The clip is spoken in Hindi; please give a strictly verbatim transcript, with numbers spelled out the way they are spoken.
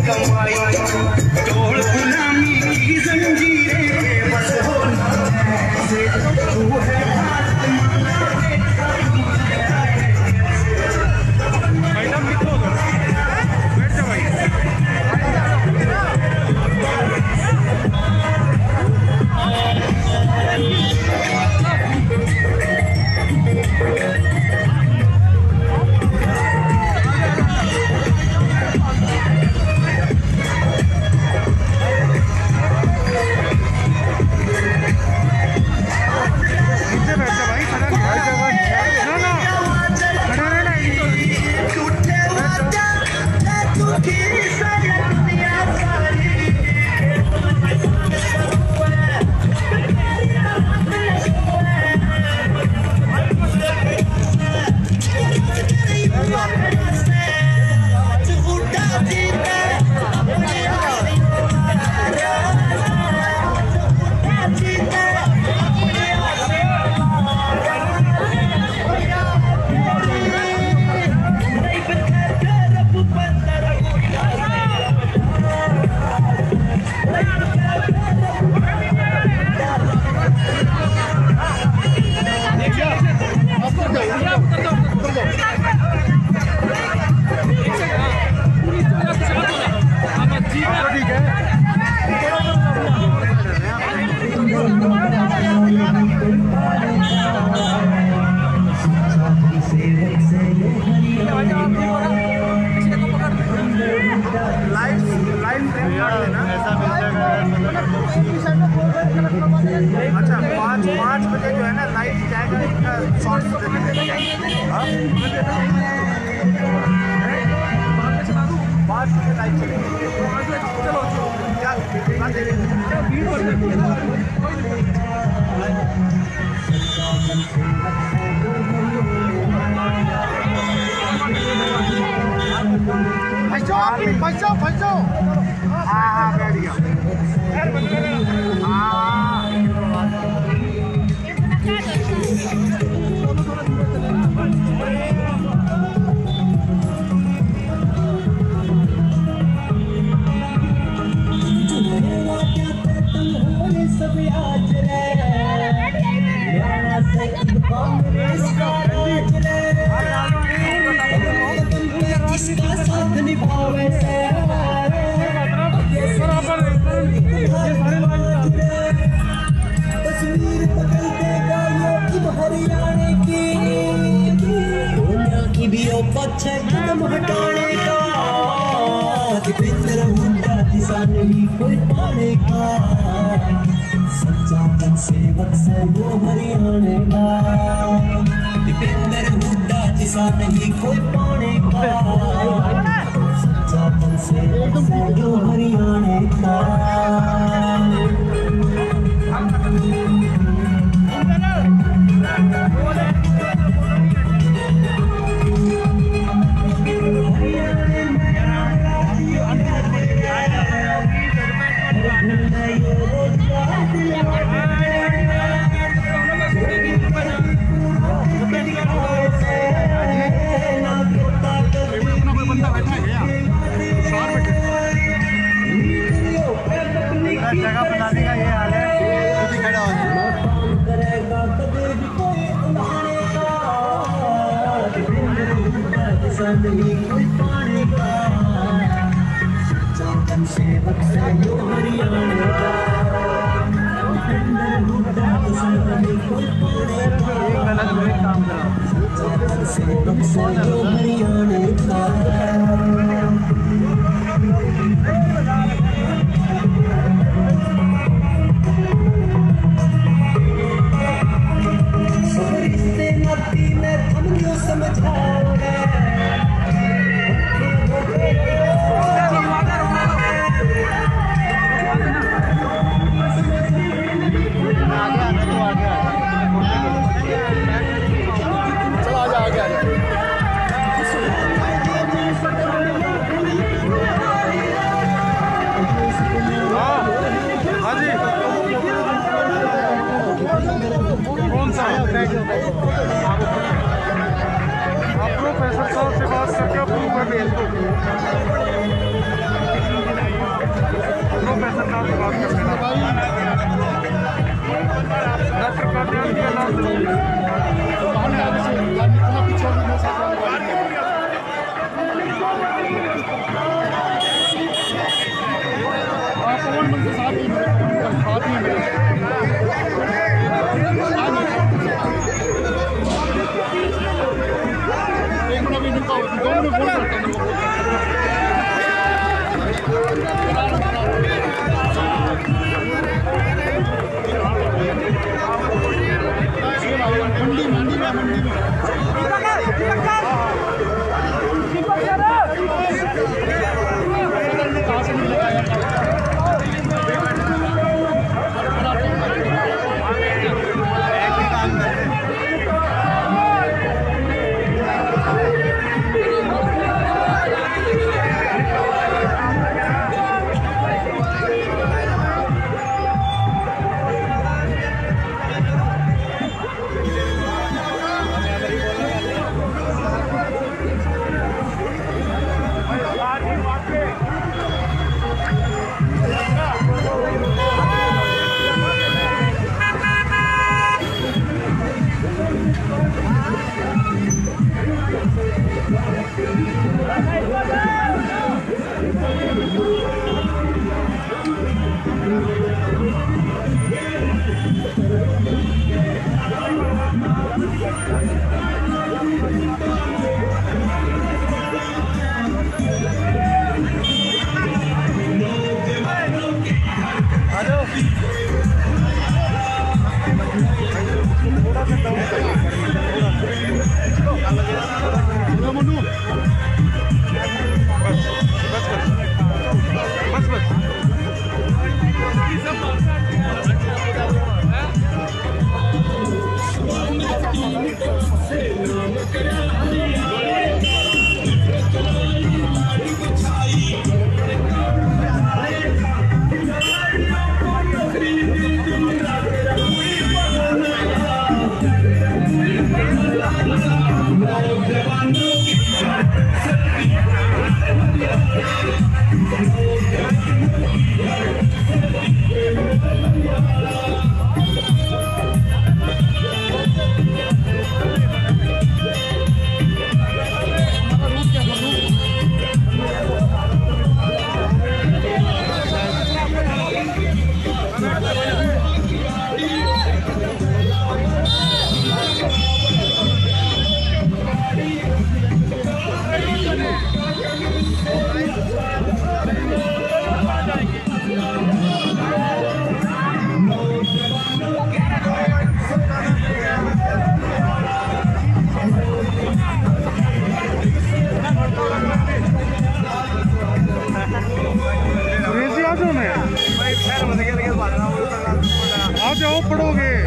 अच्छा पाँच पाँच बजे जो है ना लाइट जाएगा, इनका शॉर्ट्स पाँच बजे लाइट चलेगी। चलो फंसो फंसो हाँ हाँ बैठ गया तस्वीर पकड़ देगा ये हरियाणे की दुनिया की भी पीछे कदम हटाने का दीपेंद्र हुड्डा किसान नहीं कोई पाने का सच्चा जन सेवक से वो हरियाणे का दीपेंद्र हुड्डा किसान नहीं कोई पाने का सच्चा जन सेवक से वो हरियाणे का जगह बनाने का ये हाल है, खुद ही खड़ा हो आप प्रोफेसर साहब से बात करके अप्रूव कर दें इसको। आ जाओ पढ़ोगे।